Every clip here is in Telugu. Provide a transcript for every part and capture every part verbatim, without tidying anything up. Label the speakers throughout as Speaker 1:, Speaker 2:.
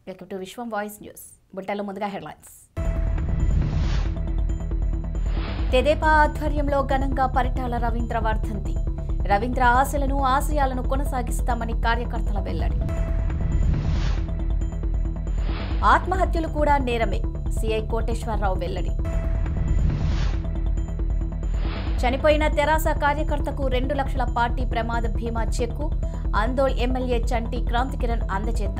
Speaker 1: Welcome to Vishwam voice news. బులెటిన్లో ముందుగా హెడ్లైన్స్. తెదేపా ఆధ్వర్యంలో ఘనంగా పరిటాల రవీంద్ర వర్ధంతి. రవీంద్ర ఆశలను ఆశయాలను కొనసాగిస్తామని కార్యకర్తల వెల్లడి. ఆత్మహత్యలు కూడా నేరమే, సిఐ కోటేశ్వరరావు వెల్లడి. చనిపోయిన తెరాస కార్యకర్తకు రెండు లక్షల పార్టీ ప్రమాద బీమా చెక్కు ఆందోళ్ ఎమ్మెల్యే చంటి క్రాంతికిరణ్ అందజేత.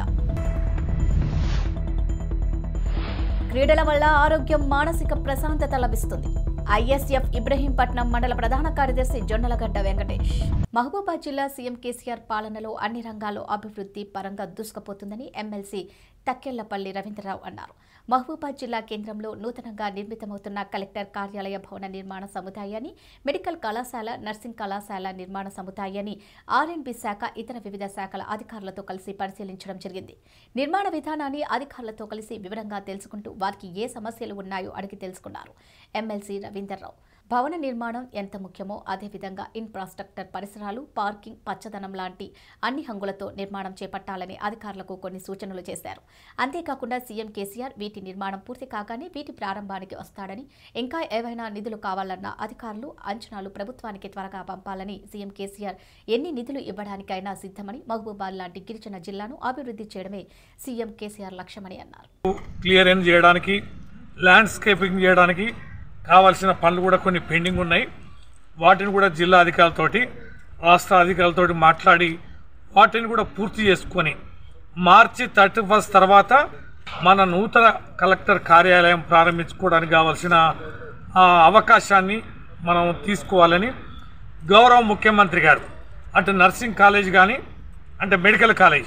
Speaker 1: క్రీడల వల్ల ఆరోగ్యం మానసిక ప్రశాంతత లభిస్తుంది. ఐఎస్ఎఫ్ ఇబ్రహీంపట్నం మండల ప్రధాన కార్యదర్శి జొన్నలగడ్డ వెంకటేష్. మహబూబాబాద్ జిల్లా సీఎం కేసీఆర్ పాలనలో అన్ని రంగాల్లో అభివృద్ధి పరంగా దూసుకుపోతుందని ఎమ్మెల్సీ తక్కెళ్లపల్లి రవీంద్రరావు అన్నారు. మహబూబాబాద్ జిల్లా కేంద్రంలో నూతనంగా నిర్మితమవుతున్న కలెక్టర్ కార్యాలయ భవన నిర్మాణ సముదాయాన్ని, మెడికల్ కళాశాల, నర్సింగ్ కళాశాల నిర్మాణ సముదాయాన్ని ఆర్ఎండ్బి శాఖ ఇతర వివిధ శాఖల అధికారులతో కలిసి పరిశీలించడం జరిగింది. నిర్మాణ విధానాన్ని అధికారులతో కలిసి వివరంగా తెలుసుకుంటూ వారికి ఏ సమస్యలు ఉన్నాయో అడిగి తెలుసుకున్నారు ఎమ్మెల్సీ రవీంద్రరావు. భవన నిర్మాణం ఎంత ముఖ్యమో అదేవిధంగా ఇన్ఫ్రాస్ట్రక్చర్, పరిసరాలు, పార్కింగ్, పచ్చదనం లాంటి అన్ని హంగులతో నిర్మాణం చేపట్టాలని అధికారులకు కొన్ని సూచనలు చేశారు. అంతేకాకుండా సీఎం కేసీఆర్ వీటి నిర్మాణం పూర్తి కాగానే వీటి ప్రారంభానికి వస్తాడని, ఇంకా ఏవైనా నిధులు కావాలన్న అధికారులు అంచనాలు ప్రభుత్వానికి త్వరగా పంపాలని, సీఎం కేసీఆర్ ఎన్ని నిధులు ఇవ్వడానికైనా సిద్ధమని, మహబూబాబాద్ లాంటి గిరిజన జిల్లాను అభివృద్ధి చేయడమే సీఎం కేసీఆర్ లక్ష్యమని అన్నారు.
Speaker 2: క్లియరెన్స్ చేయడానికి, ల్యాండ్స్కేపింగ్ చేయడానికి కావాల్సిన పనులు కూడా కొన్ని పెండింగ్ ఉన్నాయి. వాటిని కూడా జిల్లా అధికారులతోటి, రాష్ట్ర అధికారులతోటి మాట్లాడి వాటిని కూడా పూర్తి చేసుకొని మార్చి థర్టీ ఫస్ట్ తర్వాత మన నూతన కలెక్టర్ కార్యాలయం ప్రారంభించుకోవడానికి కావాల్సిన అవకాశాన్ని మనం తీసుకోవాలని గౌరవ ముఖ్యమంత్రి గారు, అంటే నర్సింగ్ కాలేజ్ కానీ అంటే మెడికల్ కాలేజ్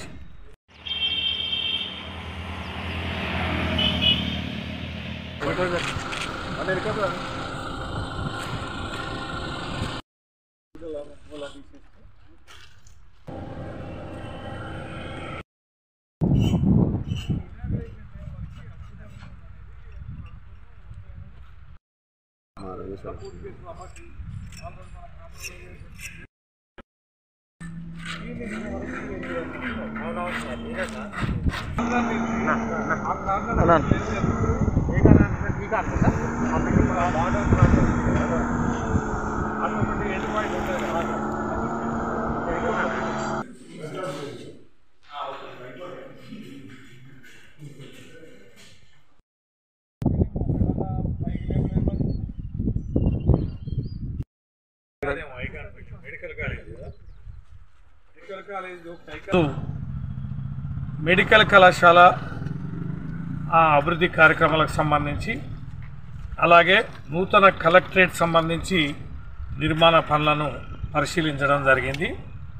Speaker 2: మెడికల్ కళాశాల అభివృద్ధి కార్యక్రమాలకు సంబంధించి, అలాగే నూతన కలెక్టరేట్ సంబంధించి నిర్మాణ పనులను పరిశీలించడం జరిగింది.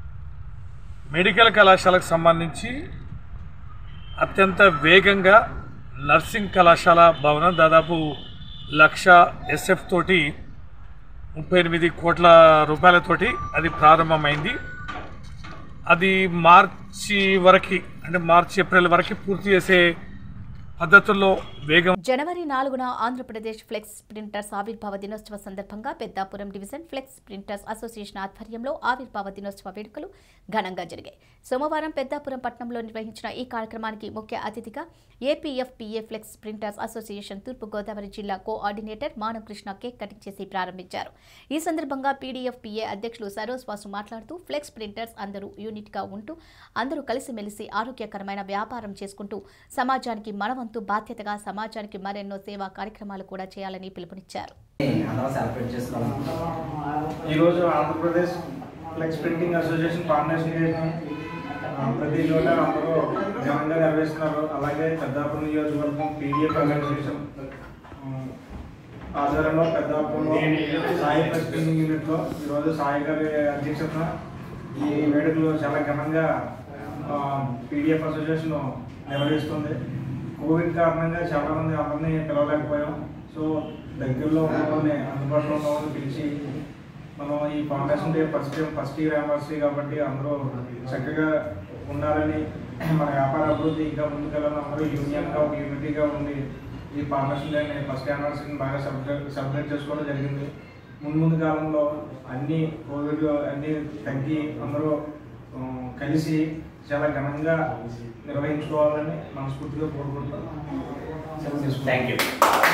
Speaker 2: మెడికల్ కళాశాలకు సంబంధించి అత్యంత వేగంగా నర్సింగ్ కళాశాల భవనం దాదాపు లక్ష ఎస్ఎఫ్ తోటి ముప్పై ఎనిమిది కోట్ల రూపాయలతోటి అది ప్రారంభమైంది. అది మార్చి వరకు, అంటే మార్చి ఏప్రిల్ వరకు పూర్తి చేసే పద్ధతుల్లో వేగం.
Speaker 1: జనవరి నాలుగున ఆంధ్రప్రదేశ్ ఫ్లెక్స్ ప్రింటర్స్ ఆవిర్భావ దినోత్సవ సందర్భంగా Peddapuram division flex printers association ఆధ్వర్యంలో ఆవిర్భావ దినోత్సవ వేడుకలు ఘనంగా జరిగాయి. సోమవారం పెద్దాపురం పట్టణంలో నిర్వహించిన ఈ కార్యక్రమానికి ముఖ్య అతిథిగా APFPA flex printers association Thoorpugodavari జిల్లా కోఆర్డినేటర్ మానవ కృష్ణ కేక్ కటింగ్ చేసి ప్రారంభించారు. ఈ సందర్భంగా పీడీఎఫ్పీఏ అధ్యక్షులు సరోజ్ వాసు మాట్లాడుతూ ఫ్లెక్స్ ప్రింటర్స్ అందరూ యూనిట్గా ఉంటూ అందరూ కలిసిమెలిసి ఆరోగ్యకరమైన వ్యాపారం చేసుకుంటూ సమాజానికి మనవంతు బాధ్యతగా సమాజానికి మరెన్నో సేవా కార్యక్రమాలు కూడా చేయాలని పిలుపునిచ్చారు.
Speaker 3: ఈరోజు Andhra Pradesh flex printing association foundation ప్రతి చోట అందరూ ఘనంగా నిర్వహిస్తున్నారు. అలాగే పెద్దాపురం నియోజకవర్గం పీడిఎఫ్ అసోసియేషన్ ఆధ్వర్యంలో పెద్దాపురంలో సాయి ఫ్లెక్స్ ప్రింటింగ్ యూనిట్లో ఈరోజు సాయి గారి అధ్యక్షతన ఈ వేడుకలు చాలా ఘనంగా పీడిఎఫ్ అసోసియేషన్ నిర్వహిస్తుంది. కోవిడ్ కారణంగా చాలామంది అందరినీ పిలవలేకపోయాం. సో దగ్గరలో ఉన్న వాళ్ళని, అందుబాటులో ఉన్న వాళ్ళని పిలిచి మనం ఈ foundation day first time first year anniversary కాబట్టి అందరూ చక్కగా ఉండాలని, మన వ్యాపార అభివృద్ధి ఇంకా ముందుకెళ్ళాలని అందరూ యూనియన్గా ఒక యూనిటీగా ఉండి ఈ ఫౌండేషన్ డే ఫస్ట్ యానివర్సరీని బాగా సెలబ్రేట్ సెలబ్రేట్ చేసుకోవడం జరిగింది. ముందు ముందు కాలంలో అన్ని కోవిడ్ అన్నీ తగ్గి అందరూ కలిసి చాలా ఘనంగా నిర్వహించుకోవాలని మనస్ఫూర్తిగా కోరుకుంటున్నాను. Thank you.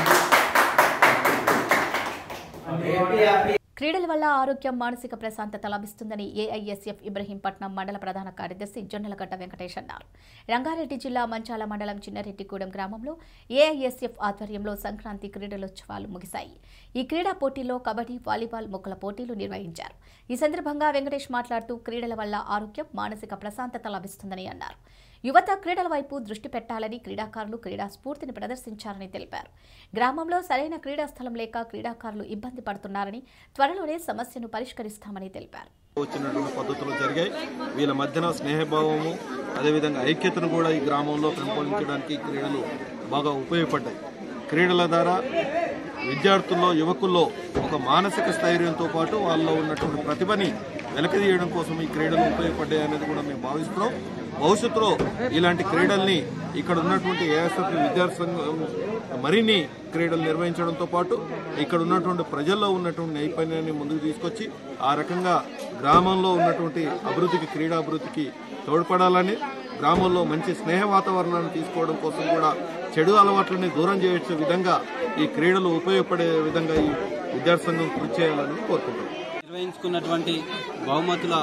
Speaker 1: క్రీడల వల్ల ఆరోగ్యం మానసిక ప్రశాంతత లభిస్తుందని ఏఐఎస్ఎఫ్ ఇబ్రహీంపట్నం మండల ప్రధాన కార్యదర్శి జొన్నలగడ్డ వెంకటేష్ అన్నారు. రంగారెడ్డి జిల్లా మంచాల మండలం చిన్నరెడ్డిగూడెం గ్రామంలో ఏఐఎస్ఎఫ్ ఆధ్వర్యంలో సంక్రాంతి క్రీడలోత్సవాలు ముగిశాయి. ఈ క్రీడా పోటీల్లో కబడ్డీ, వాలీబాల్, ముగ్గుల పోటీలు నిర్వహించారు. ఈ సందర్భంగా వెంకటేష్ మాట్లాడుతూ క్రీడల వల్ల ఆరోగ్యం మానసిక ప్రశాంతత లభిస్తుందని అన్నారు. యువత క్రీడల వైపు దృష్టి పెట్టాలని, క్రీడాకారులు క్రీడా స్ఫూర్తిని ప్రదర్శించారని తెలిపారు. గ్రామంలో సరైన క్రీడా స్థలం లేక క్రీడాకారులు ఇబ్బంది పడుతున్నారని, త్వరలోనే సమస్యను పరిష్కరిస్తామని తెలిపారు.
Speaker 4: వచ్చినటువంటి పద్ధతులు జరిగాయి. వీళ్ళ మధ్యన స్నేహభావము, అదేవిధంగా ఐక్యతను కూడా ఈ గ్రామంలో పెంపొందించడానికి క్రీడలు బాగా ఉపయోగపడ్డాయి. క్రీడల ద్వారా విద్యార్థుల్లో, యువకుల్లో ఒక మానసిక స్థైర్యంతో పాటు వాళ్ళలో ఉన్నటువంటి ప్రతిభని వెలకదీయడం కోసం ఈ క్రీడలు ఉపయోగపడ్డాయి అనేది కూడా మేము భావిస్తున్నాం. భవిష్యత్తులో ఇలాంటి క్రీడల్ని ఇక్కడ ఉన్నటువంటి ఏఎస్ఎఫ్ విద్యార్థి సంఘం మరిన్ని క్రీడలు నిర్వహించడంతో పాటు ఇక్కడ ఉన్నటువంటి ప్రజల్లో ఉన్నటువంటి నైపుణ్యాన్ని ముందుకు తీసుకొచ్చి ఆ రకంగా గ్రామంలో ఉన్నటువంటి అభివృద్ధికి, క్రీడా అభివృద్ధికి తోడ్పడాలని, గ్రామంలో మంచి స్నేహ వాతావరణాన్ని తీసుకోవడం కోసం కూడా చెడు అలవాట్లని దూరం చేసే విధంగా ఈ క్రీడలు ఉపయోగపడే విధంగా ఈ విద్యార్థి సంఘం కృషి చేయాలని కోరుకుంటున్నాం.
Speaker 5: నిర్వహించుకున్నటువంటి బహుమతుల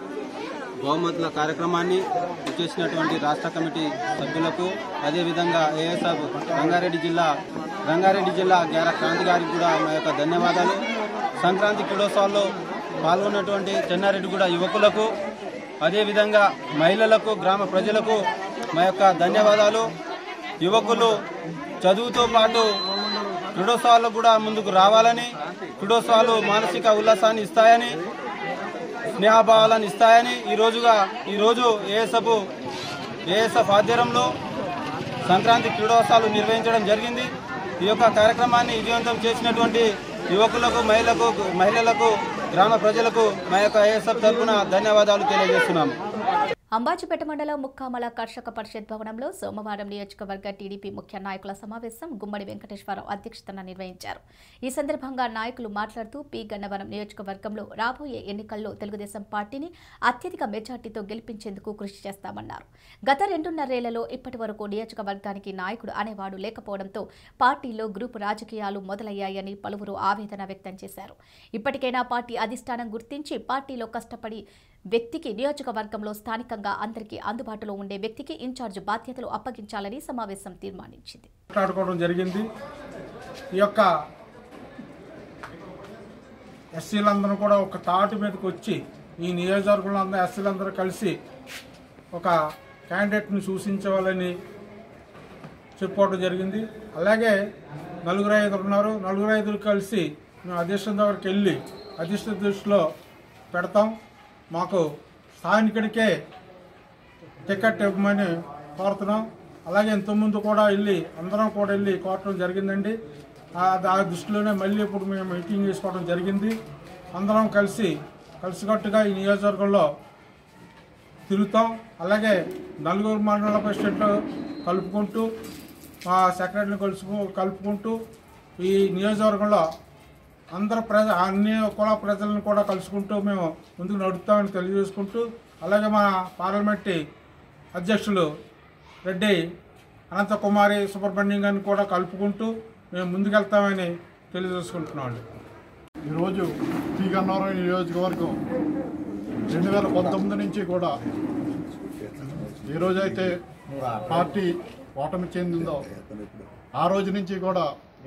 Speaker 5: బహుమతుల కార్యక్రమాన్ని చేసినటువంటి రాష్ట్ర కమిటీ సభ్యులకు, అదేవిధంగా ఏఎస్ఎఫ్ రంగారెడ్డి జిల్లా రంగారెడ్డి జిల్లా గ్యార క్రాంతి గారికి కూడా మా యొక్క ధన్యవాదాలు. సంక్రాంతి క్రీడోత్సవాల్లో పాల్గొన్నటువంటి చెన్నారెడ్డిగూడ యువకులకు, అదేవిధంగా మహిళలకు, గ్రామ ప్రజలకు మా యొక్క ధన్యవాదాలు. యువకులు చదువుతో పాటు క్రీడోత్సవాల్లో కూడా ముందుకు రావాలని, క్రీడోత్సవాలు మానసిక ఉల్లాసాన్ని ఇస్తాయని, స్నేహభావాలను ఇస్తాయని ఈ రోజుగా ఈరోజు ఏఎస్ఎఫ్ ఏఎస్ఎఫ్ ఆధ్వర్యంలో సంక్రాంతి క్రీడోత్సవాలు నిర్వహించడం జరిగింది. ఈ యొక్క కార్యక్రమాన్ని విజయవంతం చేసినటువంటి యువకులకు, మహిళలకు మహిళలకు గ్రామ ప్రజలకు మా యొక్క ఏఎస్ఎఫ్ తరఫున ధన్యవాదాలు తెలియజేస్తున్నాము.
Speaker 1: అంబాజీపేట మండలం ముక్కామల కర్షక పరిషత్ భవనంలో సోమవారం నియోజకవర్గ టీడీపీ ముఖ్య నాయకుల సమావేశం గుమ్మడి వెంకటేశ్వరరావు అధ్యక్షతన నిర్వహించారు. ఈ సందర్భంగా నాయకులు మాట్లాడుతూ పి గన్నవరం నియోజకవర్గంలో రాబోయే ఎన్నికల్లో తెలుగుదేశం పార్టీని అత్యధిక మెజార్టీతో గెలిపించేందుకు కృషి చేస్తామన్నారు. గత రెండున్నరేళ్లలో ఇప్పటి వరకు నియోజకవర్గానికి నాయకుడు అనేవాడు లేకపోవడంతో పార్టీలో గ్రూపు రాజకీయాలు మొదలయ్యాయని పలువురు ఆవేదన వ్యక్తం చేశారు. ఇప్పటికైనా పార్టీ అధిష్టానం గుర్తించి పార్టీలో కష్టపడి వ్యక్తికి నియోజకవర్గంలో స్థానికంగా అందరికీ అందుబాటులో ఉండే వ్యక్తికి ఇన్ఛార్జ్ బాధ్యతలు అప్పగించాలని సమావేశం తీర్మానించింది.
Speaker 6: మాట్లాడుకోవడం జరిగింది. ఈ యొక్క ఎస్సీలందరూ కూడా ఒక తాటి మీదకి వచ్చి ఈ నియోజకవర్గంలో అందరూ ఎస్సీలందరూ కలిసి ఒక క్యాండిడేట్ని సూచించవాలని చెప్పుకోవడం జరిగింది. అలాగే నలుగురు ఐదుగురు ఉన్నారు. నలుగురు ఐదుగురు కలిసి మేము అధిష్టానం దగ్గరికి వెళ్ళి అధిష్టాన దృష్టిలో పెడతాం. మాకు స్థానికుడికే టికెట్ ఇవ్వమని కోరుతున్నాం. అలాగే ఇంతకుముందు కూడా వెళ్ళి అందరం కూడా వెళ్ళి కోరటం జరిగిందండి. ఆ దృష్టిలోనే మళ్ళీ ఇప్పుడు మేము మీటింగ్ చేసుకోవడం జరిగింది. అందరం కలిసి కలిసికట్టుగా ఈ నియోజకవర్గంలో తిరుగుతాం. అలాగే నలుగురు మండల ప్రెసిడెంట్లు కలుపుకుంటూ మా సెక్రటరీని కలుసు కలుపుకుంటూ ఈ నియోజకవర్గంలో అందరు ప్రజ అన్ని కుల ప్రజలను కూడా కలుసుకుంటూ మేము ముందుకు నడుపుతామని తెలియజేసుకుంటూ, అలాగే మన పార్లమెంటరీ అధ్యక్షులు రెడ్డి అనంతకుమారి సుబ్రహ్మణ్యం గారిని కూడా కలుపుకుంటూ మేము ముందుకెళ్తామని తెలియజేసుకుంటున్నామండి.
Speaker 7: ఈరోజు పి గన్నవరం నియోజకవర్గం రెండు వేల పంతొమ్మిది నుంచి కూడా ఏ రోజైతే పార్టీ ఓటమి చెందిందో ఆ రోజు నుంచి కూడా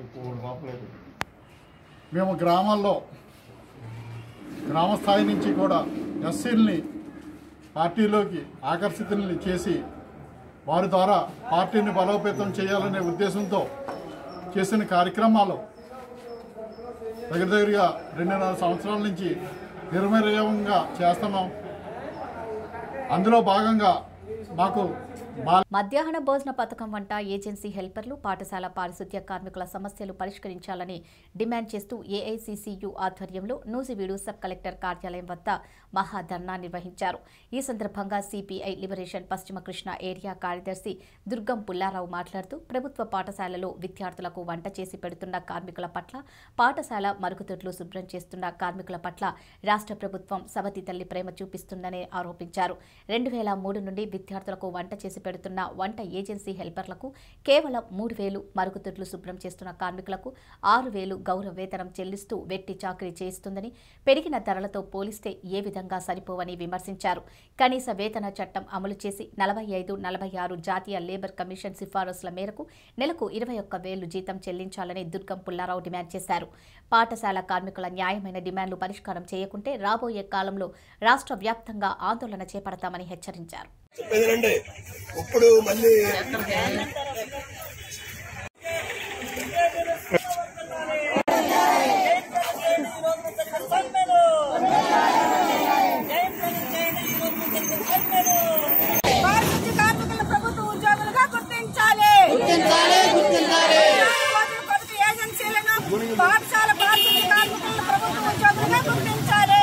Speaker 7: మేము గ్రామాల్లో గ్రామస్థాయి నుంచి కూడా ఎస్సీలని పార్టీలోకి ఆకర్షితుల్ని చేసి వారి ద్వారా పార్టీని బలోపేతం చేయాలనే ఉద్దేశంతో చేసిన కార్యక్రమాలు దగ్గర దగ్గరగా రెండున్నర సంవత్సరాల నుంచి నిర్మర్యంగా చేస్తున్నాం. అందులో భాగంగా మాకు
Speaker 1: మధ్యాహ్న భోజన పథకం వంట ఏజెన్సీ హెల్పర్లు పాఠశాల పారిశుద్ధ్య కార్మికుల సమస్యలు పరిష్కరించాలని డిమాండ్ చేస్తూ ఏఐసీసీయూ ఆధ్వర్యంలో నూజివీడు సబ్ కలెక్టర్ కార్యాలయం వద్ద మహాధర్నా నిర్వహించారు. ఈ సందర్భంగా సిపిఐ లిబరేషన్ పశ్చిమ కృష్ణ ఏరియా కార్యదర్శి దుర్గం పుల్లారావు మాట్లాడుతూ ప్రభుత్వ పాఠశాలలో విద్యార్థులకు వంట చేసి పెడుతున్న కార్మికుల పట్ల, పాఠశాల మరుగుదొడ్లు శుభ్రం చేస్తున్న కార్మికుల పట్ల రాష్ట్ర ప్రభుత్వం సవతి తల్లి ప్రేమ చూపిస్తుందని ఆరోపించారు. రెండు వేల మూడు నుండి విద్యార్థులకు వంట చేసి పెడుతున్న వంట ఏజెన్సీ హెల్పర్లకు కేవలం మూడు వేలు, మరుగుదొడ్లు శుభ్రం చేస్తున్న కార్మికులకు ఆరు వేలు గౌరవ వేతనం చెల్లిస్తూ వెట్టి చాకరీ చేయిస్తుందని, పెరిగిన ధరలతో పోలిస్తే ఏ విధంగా సరిపోవని విమర్శించారు. కనీస వేతన చట్టం అమలు చేసి నలభై ఐదు నలభై ఆరు జాతీయ లేబర్ కమిషన్ సిఫారసుల మేరకు నెలకు ఇరవై ఒక్క వేలు జీతం చెల్లించాలని దుర్గం పుల్లారావు డిమాండ్ చేశారు. పాఠశాల కార్మికుల న్యాయమైన డిమాండ్లు పరిష్కారం చేయకుంటే రాబోయే కాలంలో రాష్ట్ర వ్యాప్తంగా ఆందోళన చేపడతామని హెచ్చరించారు.
Speaker 8: ఇప్పుడు మళ్ళీ
Speaker 9: కార్మికుల ప్రభుత్వ ఉద్యోగులుగా గుర్తించాలి. ఏజెన్సీలను పాఠశాల పారిశుద్ధ్య కార్మికులను ప్రభుత్వ ఉద్యోగులుగా గుర్తించాలి.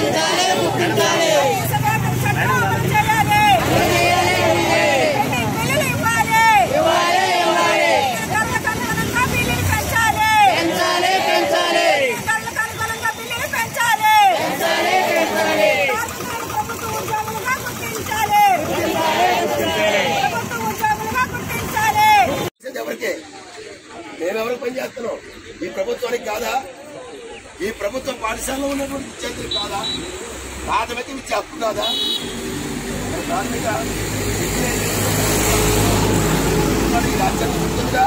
Speaker 8: మేమెవరికి పనిచేస్తున్నాం? ఈ ప్రభుత్వానికి కాదా? ఈ ప్రభుత్వం పాఠశాలలో ఉన్నటువంటి విద్యార్థులు కాదా? ప్రాథమిక విద్య హక్కు కాదా? ప్రాథమిక రాజ్యాంగం ఉంటుందా?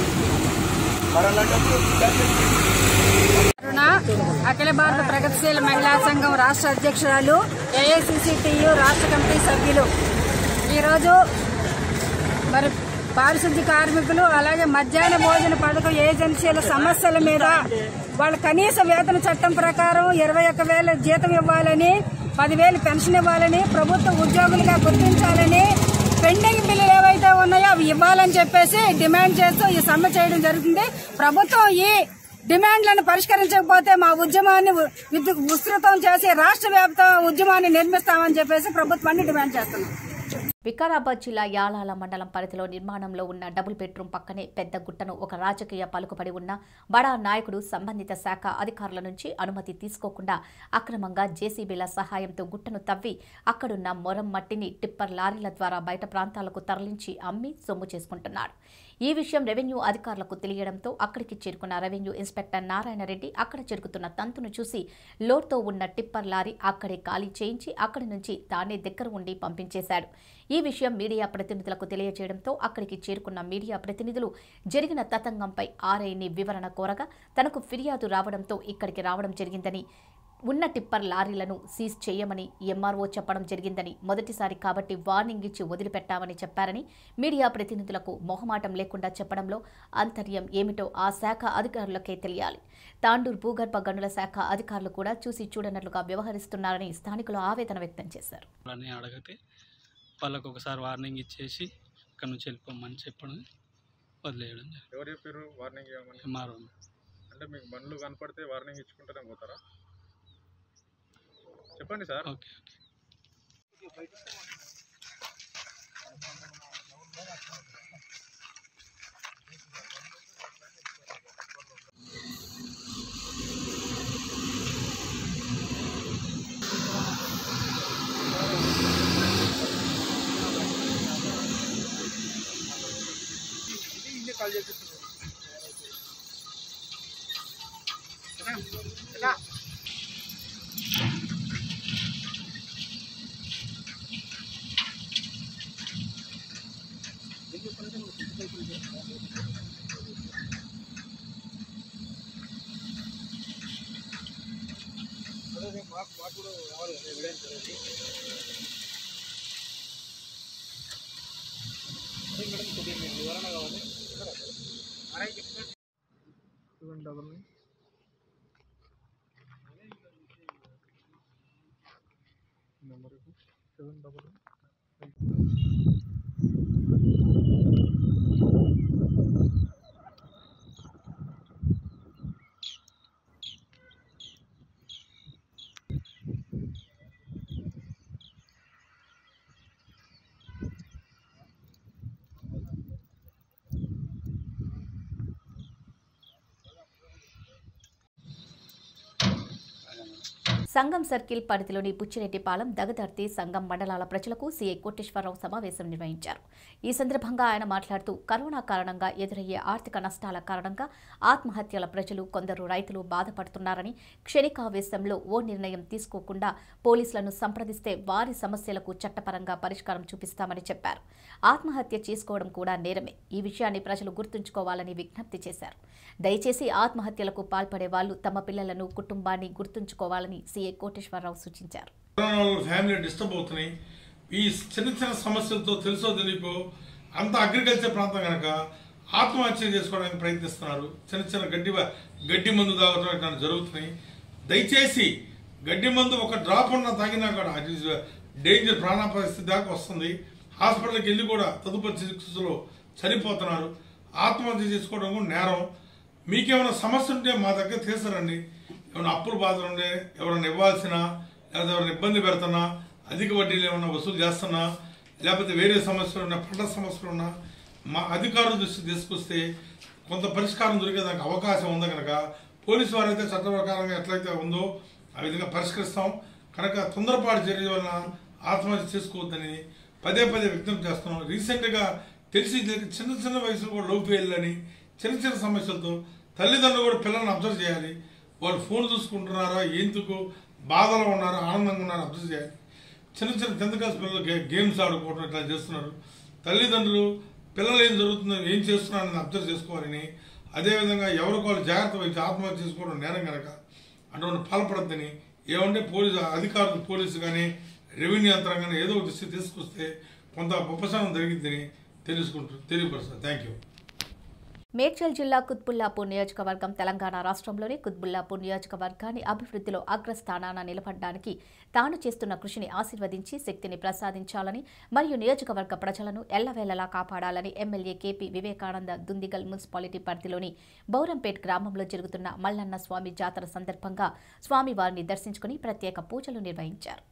Speaker 9: అఖిల భారత ప్రగతిశీల మహిళా సంఘం రాష్ట్ర అధ్యక్షురాలు, ఏఐసీసీటీయూ రాష్ట్ర కమిటీ సభ్యులు ఈరోజు మరి పారిశుద్ధ్య కార్మికులు అలాగే మధ్యాహ్న భోజన పథకం ఏజెన్సీల సమస్యల మీద వాళ్ళ కనీస వేతన చట్టం ప్రకారం ఇరవై ఒక్క వేల జీతం ఇవ్వాలని, పదివేలు పెన్షన్ ఇవ్వాలని, ప్రభుత్వ ఉద్యోగులుగా గుర్తించాలని, పెండింగ్ బిల్లులు ఏవైతే ఉన్నాయో అవి ఇవ్వాలని చెప్పేసి డిమాండ్ చేస్తూ ఈ సమ్మె చేయడం జరుగుతుంది. ప్రభుత్వం ఈ డిమాండ్లను పరిష్కరించకపోతే మా ఉద్యమాన్ని విస్తృతం చేసి రాష్ట్ర వ్యాప్త ఉద్యమాన్ని నిర్మిస్తామని చెప్పేసి ప్రభుత్వాన్ని డిమాండ్ చేస్తున్నాం.
Speaker 1: వికారాబాద్ జిల్లా యాలాల మండలం పరిధిలో నిర్మాణంలో ఉన్న డబుల్ బెడ్రూమ్ పక్కనే పెద్ద గుట్టను ఒక రాజకీయ పలుకుబడి ఉన్న బడా నాయకుడు సంబంధిత శాఖ అధికారుల నుంచి అనుమతి తీసుకోకుండా అక్రమంగా జేసీబీల సహాయంతో గుట్టను తవ్వి అక్కడున్న మొరం మట్టిని టిప్పర్ లారీల ద్వారా బయట ప్రాంతాలకు తరలించి అమ్మి సొమ్ము చేసుకుంటున్నాడు. ఈ విషయం రెవెన్యూ అధికారులకు తెలియడంతో అక్కడికి చేరుకున్న రెవెన్యూ ఇన్స్పెక్టర్ నారాయణరెడ్డి అక్కడ జరుగుతున్న తంతును చూసి లోడ్తో ఉన్న టిప్పర్ లారీ అక్కడే ఖాళీ చేయించి అక్కడి నుంచి తానే దగ్గర ఉండి పంపించేశాడు. ఈ విషయం మీడియా ప్రతినిధులకు తెలియజేయడంతో అక్కడికి చేరుకున్న మీడియా ప్రతినిధులు జరిగిన తతంగంపై ఆర్ఐని వివరణ కోరగా తనకు ఫిర్యాదు రావడంతో ఇక్కడికి రావడం జరిగిందని, ఉన్న టిప్పర్ లారీలను సీజ్ చేయమని ఎంఆర్ఓ చెప్పడం జరిగిందని, మొదటిసారి కాబట్టి వార్నింగ్ ఇచ్చి వదిలిపెట్టామని చెప్పారని మీడియా ప్రతినిధులకు మొహమాటం లేకుండా చెప్పడంలో ఆంతర్యం ఏమిటో ఆ శాఖ అధికారులకే తెలియాలి. తాండూర్ భూగర్భ గనుల శాఖ అధికారులు కూడా చూసి చూడనట్లుగా వ్యవహరిస్తున్నారని స్థానికులు ఆవేదన వ్యక్తం చేశారు.
Speaker 10: వాళ్ళకు ఒకసారి వార్నింగ్ ఇచ్చేసి ఇక్కడ నుంచి వెళ్ళిపోమని చెప్పడం వదిలేయడం.
Speaker 6: ఎవరు చెప్పారు వార్నింగ్ ఇవ్వమని?
Speaker 10: ఎంఆర్ఓ.
Speaker 6: అంటే మీకు బండ్లు కనపడితే వార్నింగ్ ఇచ్చుకుంటూనే పోతారా? చెప్పండి సార్.
Speaker 10: Okay okay.
Speaker 6: కాల్ చేపిస్తుంది. అదే మాకు మాకు కూడా రావాలి కదా ఎవిడెన్స్ అనేది. మేడం కొద్దిగా మీకు వివరణ కావాలి. Seven double nine number seven double nine
Speaker 1: Sangam circle పరిధిలోని బుచ్చిరెడ్డిపాలెం దగదర్తి సంగం మండలాల ప్రజలకు సీఐ కోటేశ్వరరావు సమావేశం నిర్వహించారు. ఈ సందర్భంగా ఆయన మాట్లాడుతూ కరోనా కారణంగా ఎదురయ్యే ఆర్థిక నష్టాల కారణంగా ఆత్మహత్యల ప్రజలు కొందరు రైతులు బాధపడుతున్నారని, క్షణికావేశంలో ఓ నిర్ణయం తీసుకోకుండా పోలీసులను సంప్రదిస్తే వారి సమస్యలకు చట్టపరంగా పరిష్కారం చూపిస్తామని చెప్పారు. ఆత్మహత్య చేసుకోవడం కూడా నేరమే. ఈ విషయాన్ని ప్రజలు గుర్తుంచుకోవాలని విజ్ఞప్తి చేశారు. దయచేసి ఆత్మహత్యలకు పాల్పడే వాళ్లు తమ పిల్లలను, కుటుంబాన్ని గుర్తుంచుకోవాలని సీఐ కోటేశ్వరరావు సూచించారు.
Speaker 6: ఫ్యామిలీ డిస్టర్బ్ అవుతున్నాయి. ఈ చిన్న చిన్న సమస్యలతో తెలుసో తెలియకో అంత అగ్రికల్చర్ ప్రాంతం కనుక ఆత్మహత్య చేసుకోవడానికి ప్రయత్నిస్తున్నారు. చిన్న చిన్న గడ్డి గడ్డి మందు తాగడం ఇట్లాంటి జరుగుతున్నాయి. దయచేసి గడ్డి మందు ఒక డ్రాప్ ఉన్న తాగినా కూడా అది డేంజర్, ప్రాణ పరిస్థితి దాకా వస్తుంది. హాస్పిటల్కి వెళ్ళి కూడా తదుపరి చికిత్సలో చనిపోతున్నారు. ఆత్మహత్య చేసుకోవడం కూడా నేరం. మీకేమైనా సమస్య ఉంటే మా దగ్గర తీసుకురండి. ఏమైనా అప్పులు బాధలు ఉండే, ఎవరైనా ఇవ్వాల్సిన, లేకపోతే ఎవరైనా ఇబ్బంది పెడుతున్నా, అధిక వడ్డీలు ఏమన్నా వసూలు చేస్తున్నా, లేకపోతే వేరే సమస్యలు ఉన్నా, పంట సమస్యలు ఉన్నా మా అధికారుల దృష్టి తీసుకొస్తే కొంత పరిష్కారం దొరికేదానికి అవకాశం ఉంది. కనుక పోలీసు వారైతే చట్ట ప్రకారంగా ఎట్లయితే ఉందో ఆ విధంగా పరిష్కరిస్తాం. కనుక తొందరపాటు చర్య వలన ఆత్మహత్య చేసుకోవద్దని పదే పదే వ్యక్తం చేస్తున్నాం. రీసెంట్గా తెలిసి చిన్న చిన్న వయసులో కూడా లోపు వెళ్ళని చిన్న చిన్న సమస్యలతో తల్లిదండ్రులు కూడా పిల్లల్ని అబ్జర్వ్ చేయాలి. వాళ్ళు ఫోన్ చూసుకుంటున్నారా, ఎందుకు బాధలో ఉన్నారా, ఆనందంగా ఉన్నారా అబ్జర్వ్ చేయాలి. చిన్న చిన్న టెన్త్ క్లాస్ పిల్లలు గేమ్స్ ఆడుకోవడం ఇట్లా చేస్తున్నారు. తల్లిదండ్రులు పిల్లలు ఏం జరుగుతుందో, ఏం చేస్తున్నారని అబ్జర్వ్ చేసుకోవాలని, అదేవిధంగా ఎవరికి వాళ్ళు జాగ్రత్త వహించి ఆత్మహత్య చేసుకోవడం నేరం కనుక అటువంటి పాల్పడద్దని ఏమంటే పోలీసు అధికారులు, పోలీసు కానీ రెవెన్యూ యంత్రాంగాన్ని ఏదో ఒక దృష్టి తీసుకొస్తే కొంత ఉపశమనం జరిగిందని తెలుసుకుంటూ తెలియపరుస్తారు. Thank you.
Speaker 1: మేడ్చల్ జిల్లా కుత్బుల్లాపూర్ నియోజకవర్గం తెలంగాణ రాష్ట్రంలోని కుత్బుల్లాపూర్ నియోజకవర్గాన్ని అభివృద్ధిలో అగ్రస్థానాన నిలబడడానికి తాను చేస్తున్న కృషిని ఆశీర్వదించి శక్తిని ప్రసాదించాలని మరియు నియోజకవర్గ ప్రజలను ఎల్లవేళలా కాపాడాలని MLA KP Vivekananda Dundigal municipality పరిధిలోని బౌరంపేట్ గ్రామంలో జరుగుతున్న మల్లన్న స్వామి జాతర సందర్భంగా స్వామివారిని దర్శించుకుని ప్రత్యేక పూజలు నిర్వహించారు.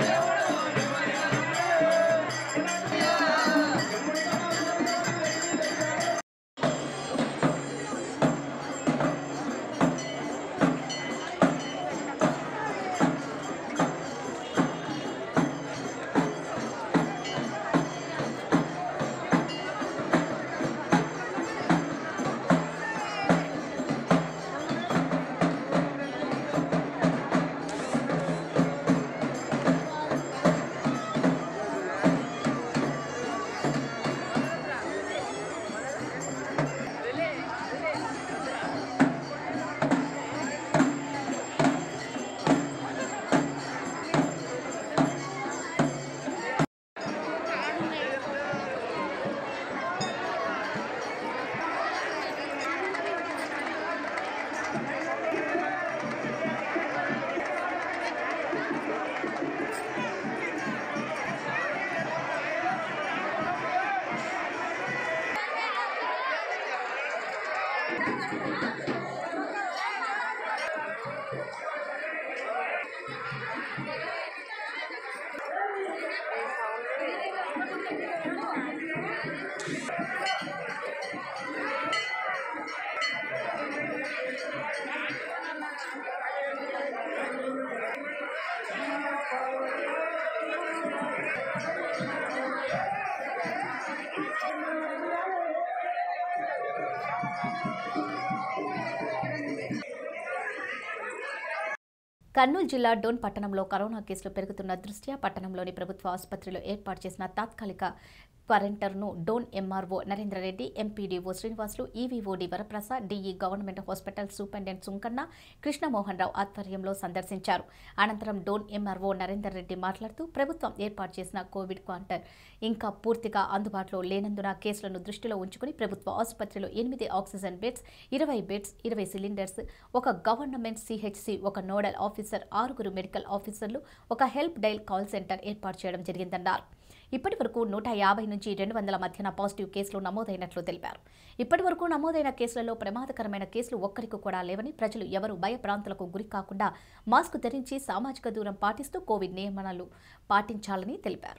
Speaker 1: కర్నూలు జిల్లా డోన్ పట్టణంలో కరోనా కేసులు పెరుగుతున్న దృష్ట్యా పట్టణంలోని ప్రభుత్వ ఆసుపత్రిలో ఏర్పాటు చేసిన తాత్కాలిక క్వారంటైన్ను Dhone MRO Narendra Reddy, MPDO Srinivasulu, EVOD Varaprasad, DE government hospital superintendent Sunkanna, Krishna Mohan Rao ఆధ్వర్యంలో సందర్శించారు. అనంతరం డోన్ ఎంఆర్ఓ నరేందర్ రెడ్డి మాట్లాడుతూ ప్రభుత్వం ఏర్పాటు చేసిన కోవిడ్ క్వారంటైన్ ఇంకా పూర్తిగా అందుబాటులో లేనందున కేసులను దృష్టిలో ఉంచుకుని ప్రభుత్వ ఆసుపత్రిలో ఎనిమిది ఆక్సిజన్ బెడ్స్, ఇరవై బెడ్స్, ఇరవై సిలిండర్స్, ఒక గవర్నమెంట్ సిహెచ్సి, ఒక నోడల్ ఆఫీసర్, ఆరుగురు మెడికల్ ఆఫీసర్లు, ఒక హెల్ప్ డైల్ కాల్ సెంటర్ ఏర్పాటు చేయడం జరిగిందన్నారు. ఇప్పటి వరకు నూట యాభై నుంచి రెండు వందల మధ్యన పాజిటివ్ కేసులు నమోదైనట్లు తెలిపారు. ఇప్పటి వరకు నమోదైన కేసులలో ప్రమాదకరమైన కేసులు ఒక్కరికి కూడా లేవని, ప్రజలు ఎవరూ భయప్రాంతులకు గురి కాకుండా మాస్క్ ధరించి సామాజిక దూరం పాటిస్తూ కోవిడ్ నియమాలు పాటించాలని తెలిపారు.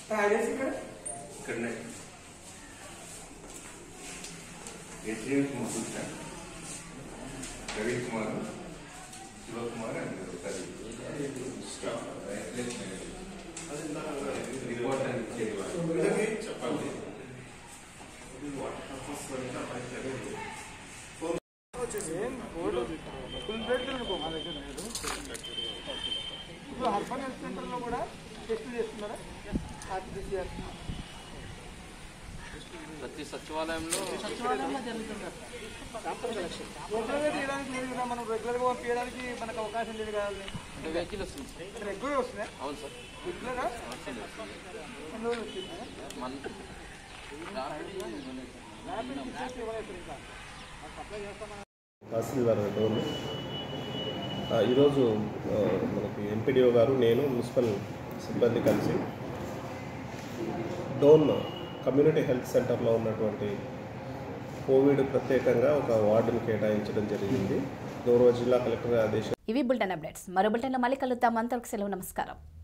Speaker 11: ఇక్కడనే SN Kumar Ravi Kumar Shivakumar and report అని ఇచ్చేది చెప్పాలి.
Speaker 12: ఇప్పుడు అర్బన్ హెల్త్ సెంటర్లో కూడా టెస్టులు చేస్తున్నారా?
Speaker 13: ప్రతి సచివాలయంలో
Speaker 12: సచివాలయంలో జరుగుతుంది. రెగ్యులర్గా తీయడానికి లేదు కదా, మనం రెగ్యులర్గా పంపించడానికి మనకు అవకాశం లేదు కదా.
Speaker 13: అంటే వెహికల్ వస్తుంది
Speaker 12: రెగ్యులర్ వస్తున్నాయి.
Speaker 13: అవును సార్,
Speaker 12: రెగ్యులర్గా ఎన్ని రోజులు వచ్చింది?
Speaker 13: మంత్
Speaker 14: తహసీల్దార్ డోన్ ఈరోజు మనకి ఎంపీడీఓ గారు, నేను, మున్సిపల్ సిబ్బంది కలిసి డోన్ కమ్యూనిటీ హెల్త్ సెంటర్లో ఉన్నటువంటి కోవిడ్ ప్రత్యేకంగా ఒక వార్డును కేటాయించడం జరిగింది. గౌరవ జిల్లా కలెక్టర్ ఆదేశం.
Speaker 1: ఇవి బులెటిన్ అప్డేట్స్. మరో బులెటిన్లో మళ్ళీ కలుద్దాం. అంతవరకు సెలవు. నమస్కారం.